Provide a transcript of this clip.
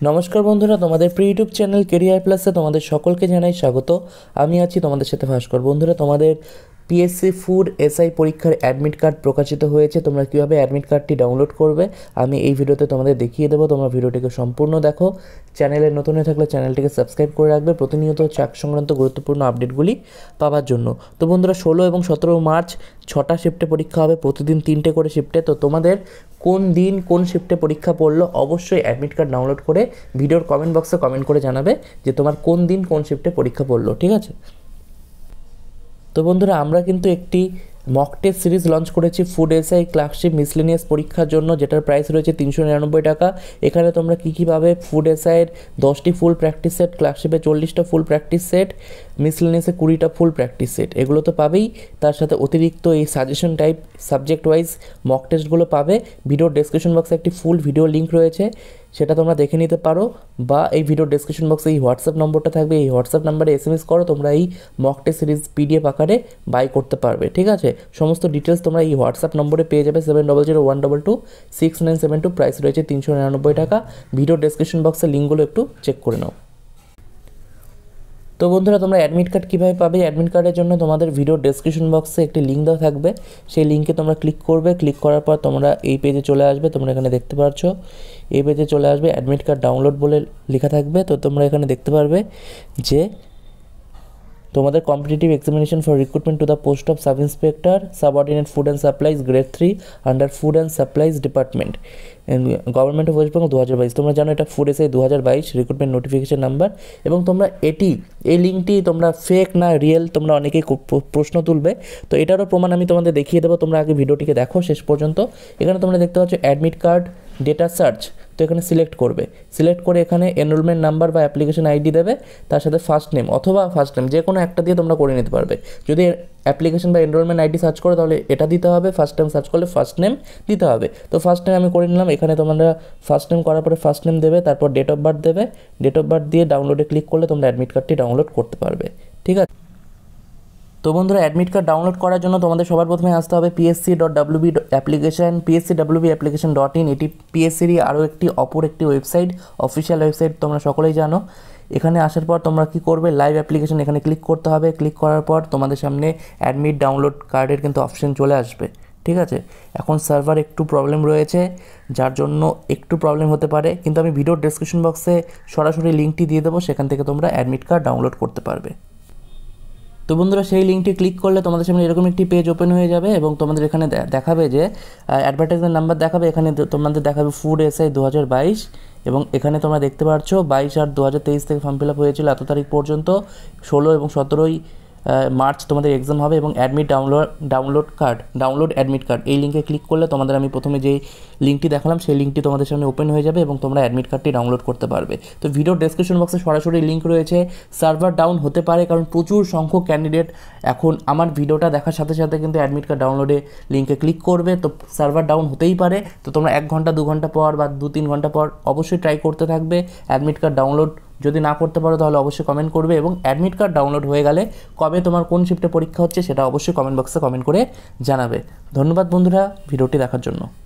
নমস্কার বন্ধুরা, তোমাদের প্রি ইউটিউব চ্যানেল কেরিয়ার প্লাসে তোমাদের সকলকে জানাই স্বাগত। আমি আছি তোমাদের সাথে ভাস্কর। বন্ধুরা, তোমাদের পিএসসি ফুড এসআই পরীক্ষার অ্যাডমিট কার্ড প্রকাশিত হয়েছে। তোমরা কীভাবে অ্যাডমিট কার্ডটি ডাউনলোড করবে আমি এই ভিডিওতে তোমাদের দেখিয়ে দেবো। তোমরা ভিডিওটিকে সম্পূর্ণ দেখো। চ্যানেলে নতুন হয়ে থাকলে চ্যানেলটিকে সাবস্ক্রাইব করে রাখবে প্রতিনিয়ত চাক সংক্রান্ত গুরুত্বপূর্ণ আপডেটগুলি পাওয়ার জন্য। তো বন্ধুরা, 16 এবং 17 মার্চ 6টা শিফটে পরীক্ষা হবে, প্রতিদিন 3টে করে শিফটে। তো তোমাদের কোন দিন কোন শিফটে পরীক্ষা পড়লো অবশ্যই অ্যাডমিট কার্ড ডাউনলোড করে ভিডিওর কমেন্ট বক্সে কমেন্ট করে জানাবে যে তোমার কোন দিন কোন শিফটে পরীক্ষা পড়লো, ঠিক আছে? তো বন্ধুরা, আমরা কিন্তু একটি মক টেস্ট সিরিজ লঞ্চ করেছি ফুড এসআই ক্লার্কশিপ মিসলেনিয়াস পরীক্ষার জন্য, যেটার প্রাইস রয়েছে 399 টাকা। এখানে তোমরা কীভাবে ফুড এসআইয়ের 10টি ফুল প্র্যাকটিস সেট, ক্লার্কশিপে 40টা ফুল প্র্যাকটিস সেট, মিসলেনিয়াসে 20টা ফুল প্র্যাকটিস সেট, এগুলো তো পাবেই। তার সাথে অতিরিক্ত এই suggestion type subject wise mock টেস্টগুলো পাবে। ভিডিওর ডেসক্রিপশন বক্সে একটি ফুল ভিডিও লিঙ্ক রয়েছে, সেটা তোমরা দেখে নিতে পারো, বা এই ভিডিও ডেসক্রিপশন বক্সে এই হোয়াটসঅ্যাপ নম্বরটা থাকবে, এই হোয়াটসঅ্যাপ নাম্বারে SMS করো, তোমরা এই মক টেস্ট সিরিজ PDF আকারে বাই করতে পারবে, ঠিক আছে? সমস্ত ডিটেলস তোমরা এই হোয়াটসঅ্যাপ নম্বরে পেয়ে যাবে 7001226972। প্রাইস রয়েছে 399 টাকা। ভিডিও ডেসক্রিপশন বক্সে লিঙ্কগুলো একটু চেক করে নাও। তো বন্ধুরা, তোমরা অ্যাডমিট কার্ড কীভাবে পাবে? অ্যাডমিট কার্ডের জন্য তোমাদের ভিডিও ডেসক্রিপশন বক্সে একটি লিঙ্ক দেওয়া থাকবে, সেই লিঙ্কে তোমরা ক্লিক করবে। ক্লিক করার পর তোমরা এই পেজে চলে আসবে। তোমরা এখানে দেখতে পাচ্ছ এই পেজে চলে আসবে, অ্যাডমিট কার্ড ডাউনলোড বলে লেখা থাকবে। তো তোমরা এখানে দেখতে পারবে যে তোমাদের competitive examination for recruitment to the post of sub inspector subordinate food and supplies grade 3 under food and supplies department government of West Bengal 2022। তোমরা জানো এটা food SI 2022 recruitment notification number. এবং তোমরা এই লিঙ্কটি তোমরা ফেক না রিয়েল, তোমরা অনেকেই প্রশ্ন তুলবে, তো এটারও প্রমাণ আমি তোমাদের দেখিয়ে দেবো। তোমরা আগে ভিডিওটিকে দেখো শেষ পর্যন্ত। এখানে তোমরা দেখতে পাচ্ছ অ্যাডমিট কার্ড ডেটা সার্চ। তো এখানে সিলেক্ট করবে, সিলেক্ট করে এখানে এনরোলমেন্ট নাম্বার বা অ্যাপ্লিকেশন আইডি দেবে, তার সাথে ফার্স্ট নেম অথবা ফার্স্ট নেম যে কোনো একটা দিয়ে তোমরা করে নিতে পারবে। যদি অ্যাপ্লিকেশন বা এনরোলমেন্ট আইডি সার্চ করো তাহলে এটা দিতে হবে, ফার্স্ট নেম সার্চ করলে ফার্স্ট নেম দিতে হবে। তো ফার্স্ট নেম আমি করে নিলাম। এখানে তোমরা ফার্স্ট নেম করার পরে ফার্স্ট নেম দেবে, তারপর ডেট অফ বার্থ দেবে। ডেট অফ বার্থ দিয়ে ডাউনলোডে ক্লিক করলে তোমরা অ্যাডমিট কার্ডটি ডাউনলোড করতে পারবে, ঠিক আছে? তো বন্ধুরা, অ্যাডমিট কার্ড ডাউনলোড করার জন্য তোমাদের সবার প্রথমে আসতে হবে psc.wb অ্যাপ্লিকেশন psc.wb application.in। এটি পিএসসিরই আরও অপর একটি ওয়েবসাইট, অফিসিয়াল ওয়েবসাইট, তোমরা সকলেই জানো। এখানে আসার পর তোমরা কি করবে, লাইভ অ্যাপ্লিকেশন এখানে ক্লিক করতে হবে। ক্লিক করার পর তোমাদের সামনে অ্যাডমিট ডাউনলোড কার্ডের কিন্তু অপশন চলে আসবে, ঠিক আছে? এখন সার্ভার একটু প্রবলেম রয়েছে, যার জন্য একটু প্রবলেম হতে পারে, কিন্তু আমি ভিডিওর ডেসক্রিপশন বক্সে সরাসরি লিঙ্কটি দিয়ে দেবো, সেখান থেকে তোমরা অ্যাডমিট কার্ড ডাউনলোড করতে পারবে। তো বন্ধুরা, সেই লিঙ্কটি ক্লিক করলে তোমাদের সামনে এরকম একটি পেজ ওপেন হয়ে যাবে এবং তোমাদের এখানে দেখাবে যে অ্যাডভার্টাইজমেন্ট নাম্বার দেখাবে। এখানে তোমাদের দেখাবে ফুড এসআই 2022 এবং এখানে তোমরা দেখতে পাচ্ছ 22/8/2023 থেকে ফর্ম ফিল আপ হয়েছিল এত তারিখ পর্যন্ত। 16 এবং 17 মার্চ তোমাদের এক্সাম হবে। এবং ডাউনলোড অ্যাডমিট কার্ড এই লিঙ্কে ক্লিক করলে তোমাদের আমি প্রথমে যেই লিঙ্কটি দেখালাম সেই লিঙ্কটি তোমাদের সামনে ওপেন হয়ে যাবে এবং তোমরা অ্যাডমিট কার্ডটি ডাউনলোড করতে পারবে। তো ভিডিও ডেসক্রিপশন বক্সে সরাসরি লিঙ্ক রয়েছে। সার্ভার ডাউন হতে পারে কারণ প্রচুর সংখ্যক ক্যান্ডিডেট এখন আমার ভিডিওটা দেখার সাথে সাথে কিন্তু অ্যাডমিট কার্ড ডাউনলোডে লিঙ্কে ক্লিক করবে, তো সার্ভার ডাউন হতেই পারে। তো তোমরা 1 ঘন্টা 2 ঘন্টা পর বা 2-3 ঘন্টা পর অবশ্যই ট্রাই করতে থাকবে অ্যাডমিট কার্ড ডাউনলোড। যদি না করতে পারো তাহলে অবশ্যই কমেন্ট করবে, এবং অ্যাডমিট কার্ড ডাউনলোড হয়ে গেলে কবে তোমার কোন শিফটে পরীক্ষা হচ্ছে সেটা অবশ্যই কমেন্ট বক্সে কমেন্ট করে জানাবে। ধন্যবাদ বন্ধুরা ভিডিওটি দেখার জন্য।